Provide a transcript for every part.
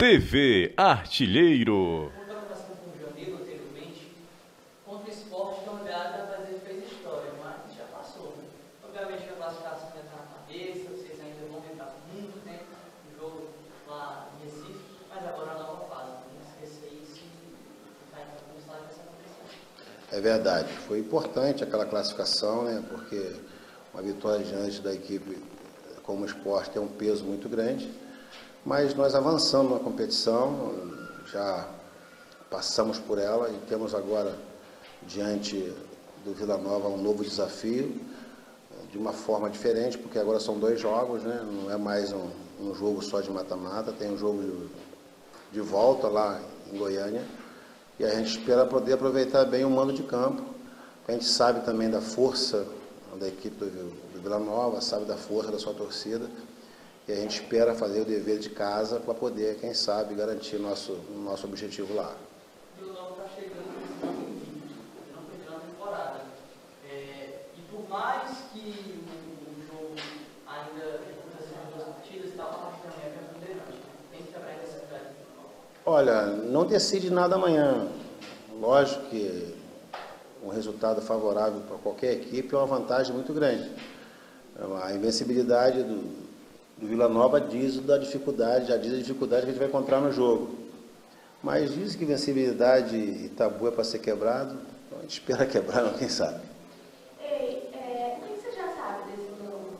TV Artilheiro. Voltando a questão com o Jamil anteriormente, contra o Sport, que é um lugar da fazer fez história, mas já passou, né? Obviamente que a classificação ainda está na cabeça, vocês ainda vão tentar muito tempo no jogo lá em Recife, mas agora a nova fase, não esquecer isso e vai começar essa competição. É verdade, foi importante aquela classificação, né? Porque uma vitória diante da equipe como o Sport tem um peso muito grande. Mas nós avançamos na competição, já passamos por ela e temos agora, diante do Vila Nova, um novo desafio, de uma forma diferente, porque agora são 2 jogos, né? Não é mais um jogo só de mata-mata, tem um jogo de volta lá em Goiânia, e a gente espera poder aproveitar bem o mando de campo. A gente sabe também da força da equipe do Vila Nova, sabe da força da sua torcida, e a gente espera fazer o dever de casa para poder, quem sabe, garantir nosso objetivo lá. O Vila Nova está chegando nesse ano invicto, não terminou a temporada. E por mais que o jogo ainda aconteceu em 2 partidas, está uma parte também é preponderante. Tem que quebrar essa cidade. Olha, não decide nada amanhã. Lógico que um resultado favorável para qualquer equipe é uma vantagem muito grande. A invencibilidade do Vila Nova diz a dificuldade que a gente vai encontrar no jogo. Mas diz que invencibilidade e tabu é para ser quebrado, então a gente espera quebrar, quem sabe. Ei, o que você já sabe desse Vila Nova?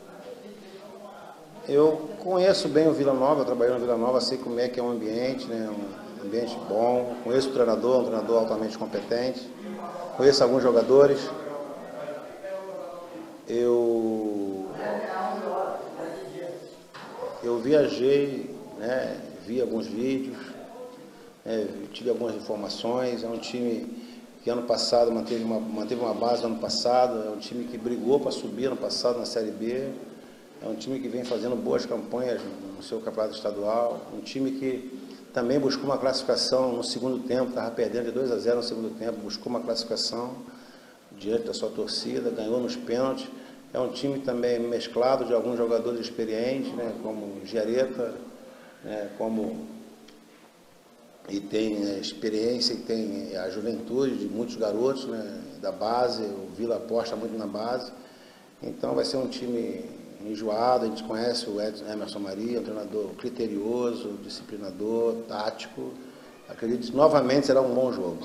Eu conheço bem o Vila Nova, eu trabalhei no Vila Nova, sei como é que é o ambiente, né? Um ambiente bom, conheço o treinador, um treinador altamente competente, conheço alguns jogadores. Eu viajei, né, vi alguns vídeos, tive algumas informações. É um time que ano passado manteve uma base ano passado, é um time que brigou para subir ano passado na Série B, é um time que vem fazendo boas campanhas no seu campeonato estadual, um time que também buscou uma classificação no segundo tempo, estava perdendo de 2-0 no segundo tempo, buscou uma classificação diante da sua torcida, ganhou nos pênaltis. É um time também mesclado de alguns jogadores experientes, né, como Giareta, né, e tem experiência e tem a juventude de muitos garotos, né, da base. O Vila aposta muito na base. Então vai ser um time enjoado. A gente conhece o Emerson Maria, um treinador criterioso, disciplinador, tático. Acredito que novamente será um bom jogo.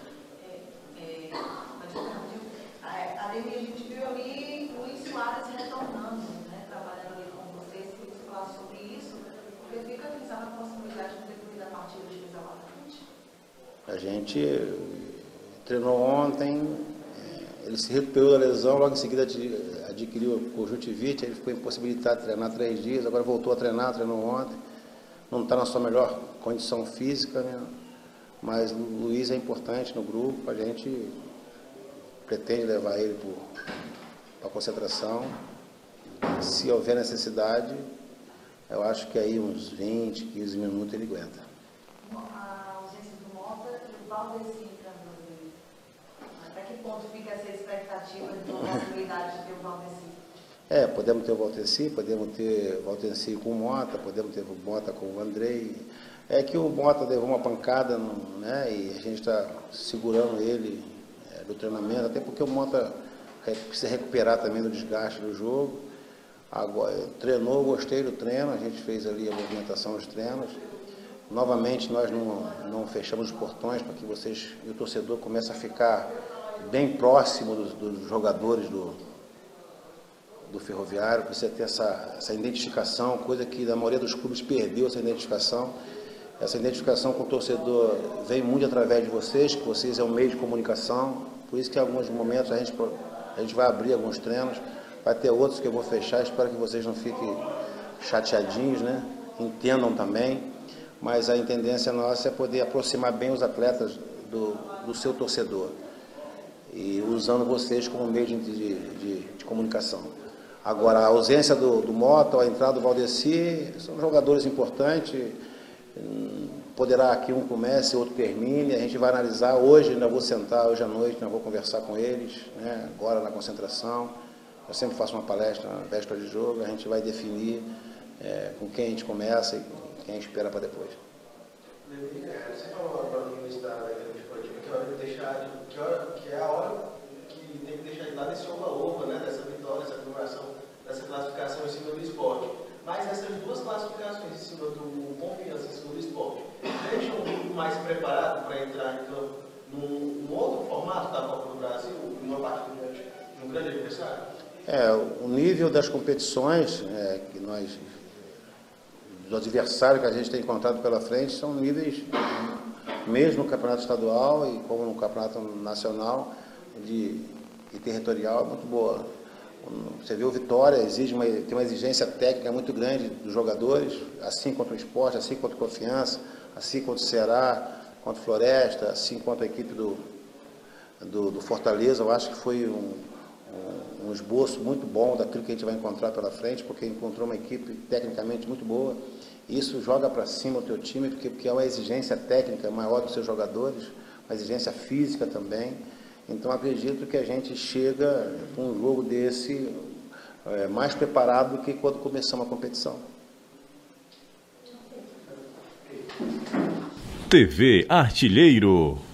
A gente viu ali o Luiz Soares retornando, né, trabalhando ali com vocês, queria que você falasse sobre isso, porque fica pensando na possibilidade de depois da partida de Luiz Alarante. A gente treinou ontem, ele se recuperou da lesão, logo em seguida adquiriu conjuntivite, ele ficou impossibilitado de treinar 3 dias, agora voltou a treinar, treinou ontem. Não está na sua melhor condição física, né? Mas o Luiz é importante no grupo, a gente pretende levar ele para a concentração. Se houver necessidade, eu acho que aí uns 20, 15 minutos ele aguenta. A ausência do Mota e o Valdeci entrando ali. Até que ponto fica essa expectativa de uma possibilidade de ter o Valdeci? Podemos ter o Valdeci, podemos ter o Valdeci com o Mota, podemos ter o Mota com o Andrei. É que o Mota levou uma pancada, né, e a gente está segurando ele do treinamento, até porque o Mota precisa recuperar também do desgaste do jogo. Agora, treinou, gostei do treino, a gente fez ali a movimentação dos treinos. Novamente, nós não fechamos os portões para que vocês e o torcedor comece a ficar bem próximo dos jogadores do Ferroviário, precisa ter essa identificação, coisa que na maioria dos clubes perdeu essa identificação. Essa identificação com o torcedor vem muito através de vocês, que vocês é um meio de comunicação. Por isso que em alguns momentos a gente vai abrir alguns treinos, vai ter outros que eu vou fechar, espero que vocês não fiquem chateadinhos, né? Entendam também, mas a tendência nossa é poder aproximar bem os atletas do seu torcedor, e usando vocês como meio de comunicação. Agora, a ausência do Mota, a entrada do Valdeci, são jogadores importantes. Poderá que um comece, outro termine, a gente vai analisar. Hoje, ainda vou sentar, hoje à noite, ainda vou conversar com eles, né, agora na concentração. Eu sempre faço uma palestra na véspera de jogo, a gente vai definir com quem a gente começa e quem espera para depois. Você falou agora no início da grande esportiva que a hora de deixar, que é a hora que tem que deixar de lado esse oba-oba, né, dessa vitória, dessa comemoração, dessa classificação em cima do esporte. Mas essas duas classificações em cima do Confiança, em cima do esporte, deixam um grupo mais preparado para entrar em campo num outro formato da Copa do Brasil, numa partida diante de um grande adversário? O nível das competições que dos adversários que a gente tem encontrado pela frente são níveis, mesmo no campeonato estadual e como no campeonato nacional e territorial, muito boa. Você vê o Vitória, tem uma exigência técnica muito grande dos jogadores, assim quanto o Sport, assim quanto o Confiança, assim quanto o Ceará, quanto o Floresta, assim quanto a equipe do Fortaleza. Eu acho que foi um esboço muito bom daquilo que a gente vai encontrar pela frente, porque encontrou uma equipe tecnicamente muito boa. Isso joga para cima o teu time, porque é uma exigência técnica maior dos seus jogadores, uma exigência física também. Então, acredito que a gente chega com um jogo desse mais preparado do que quando começamos a competição. TV Artilheiro.